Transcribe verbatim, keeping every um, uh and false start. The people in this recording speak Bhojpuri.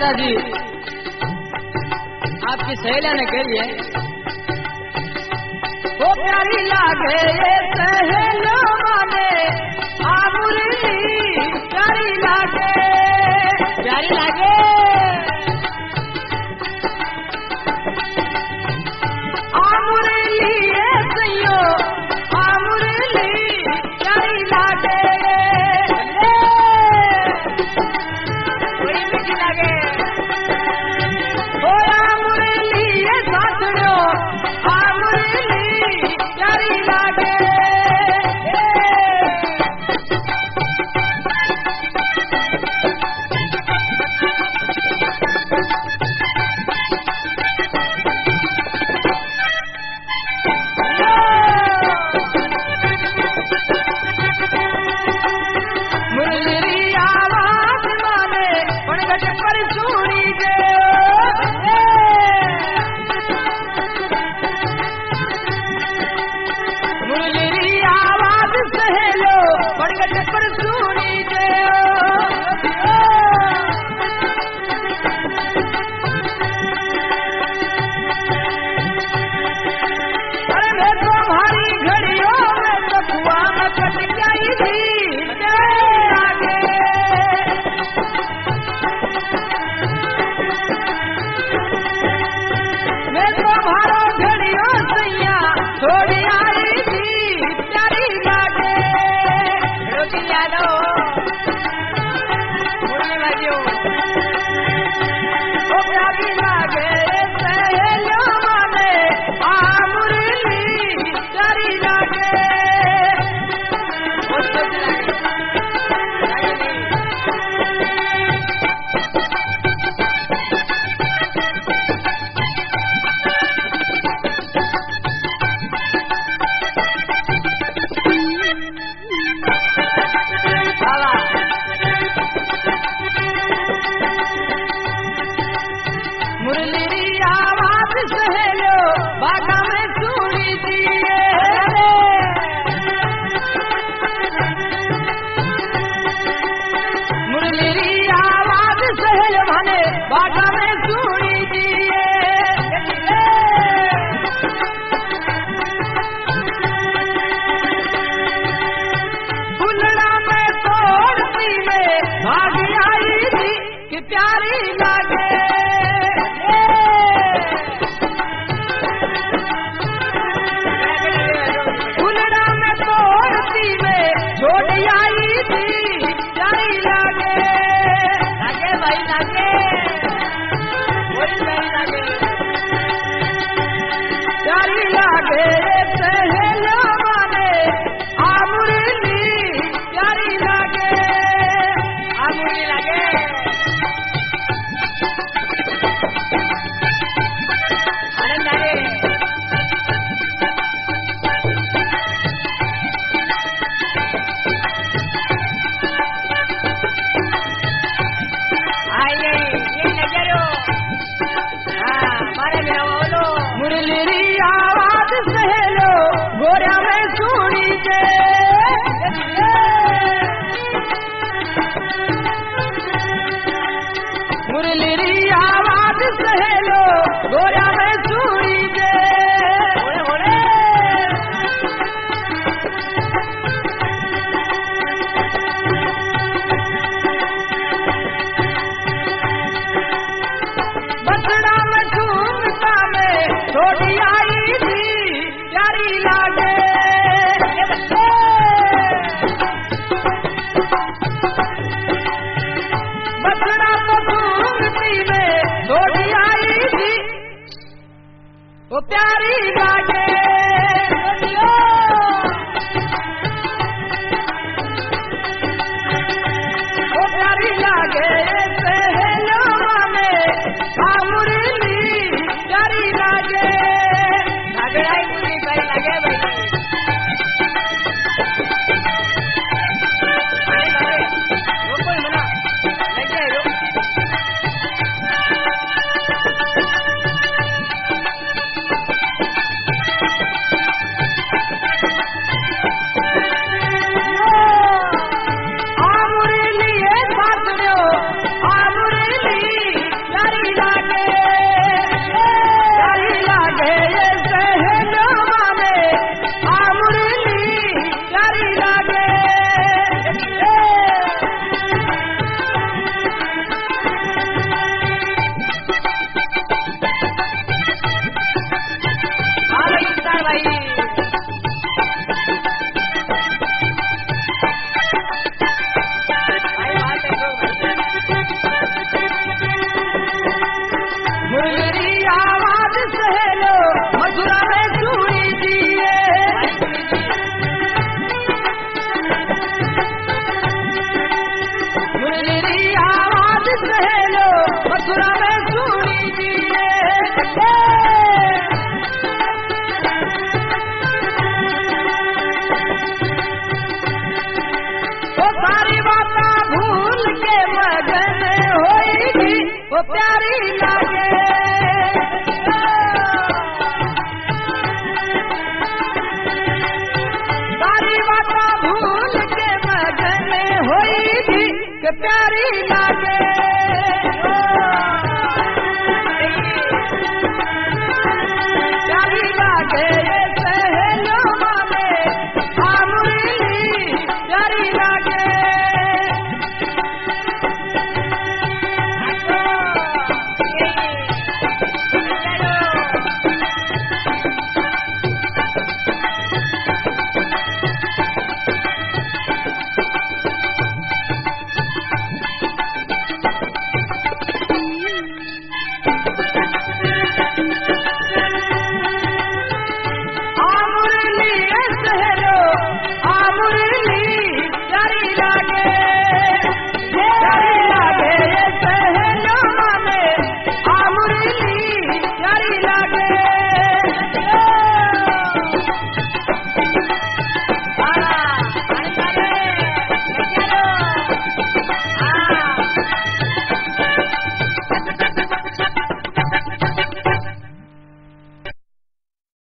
राजा जी आपकी सहेलिया ने कही है, वो प्यारी लागे ये सहेलो माने आ मुरली प्यारी लागे, प्यारी लागे आ मुरली ये सैयो आ मुरली प्यारी लागे, बड़ी मीठी लागे ओ आ मुरली ये साथड़ो आ मुरली प्यारी लागे। मुरली आवाज माने पणगट पर सुनी दे, मुरली आवाज सहेलो पणगट पर सुनी दे, अरे मैं तुम्हारी घड़ियों में तो कुआ में कट गई थी आगे, मैं तुम्हारा घड़ियों सैया थोड़ी आई थी प्यारी लागे, रोटी यादो मुरली बाजियो ओ प्यारी लागे सहेलो माने आ मुरली प्यारी लागे, बहुत सोच लागे लागे नहीं। बाबा मुरली आवाज सहेलो बागा में सुनी दिए, मुरली आवाज सहेलो भने बागा में सुनी दिए, फुलड़ा में तोड़ती में भाग आई थी कि प्यारी लागे, फुलड़ा में तोड़ती में छोड़ आई थी प्यारी लागे, लागे भाई लागे वही प्यारी लागे, प्यारी लागे सहेलो माने आ मुरली प्यारी लागे, आ मुरली लागे आनंद आगे। आइए ये नजरो हाँ मारे मेरा बोलो मुरली आवाज सहेलो गोरा में सुनी दे, मुरली आवाज सहेलो गोरा में सुनी दे, होले होले बसड़ा में झूमता में छोटी आई थी प्यारी लागे, बसड़ा तो झूमती में छोटी आई थी वो प्यारी लागे, वो प्यारी लागे सहेलो माने आ मुरली प्यारी लागे, लागे मुरली प्यारी लागे भाई अरे अरे वो कोई मना लगे रो के प्यारी लागे